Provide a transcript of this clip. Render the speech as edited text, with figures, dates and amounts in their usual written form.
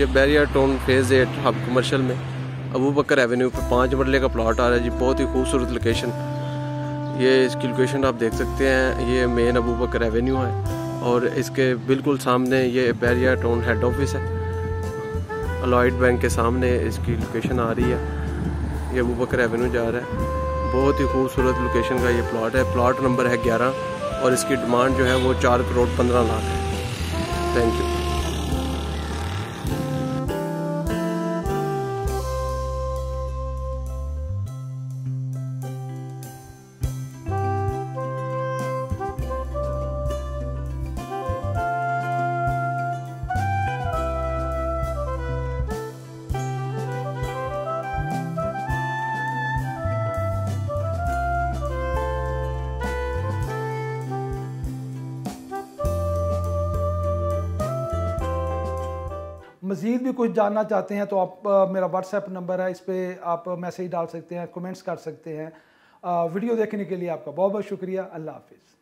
ये barrier town phase 8 hub commercial में अबू बकर Avenue पे 5 मरले का प्लॉट आ रहा है जी। बहुत ही खूबसूरत लोकेशन। ये इसकी लोकेशन आप देख सकते हैं, ये मेन अबू बकर एवेन्यू है और इसके बिल्कुल सामने ये बैरियर टाउन हेड ऑफिस है। अलॉयड बैंक के सामने इसकी लोकेशन आ रही है। ये अबू बकर एवेन्यू जा रहा है। बहुत ही खूबसूरत लोकेशन का ये प्लॉट है। प्लॉट नंबर है 11 और इसकी डिमांड जो है वो 4 करोड़ 15 लाख है। Thank you. मज़ीद भी कुछ जानना चाहते हैं तो आप मेरा व्हाट्सएप नंबर है, इस पर आप मैसेज डाल सकते हैं, कमेंट्स कर सकते हैं। वीडियो देखने के लिए आपका बहुत बहुत शुक्रिया। अल्लाह हाफिज़।